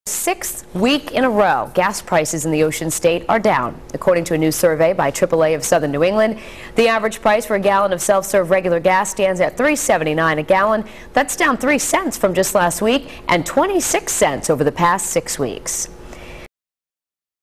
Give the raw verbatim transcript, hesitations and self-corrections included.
Sixth week in a row, gas prices in the Ocean State are down. According to a new survey by triple A of Southern New England, the average price for a gallon of self-serve regular gas stands at three seventy-nine a gallon. That's down three cents from just last week and twenty-six cents over the past six weeks.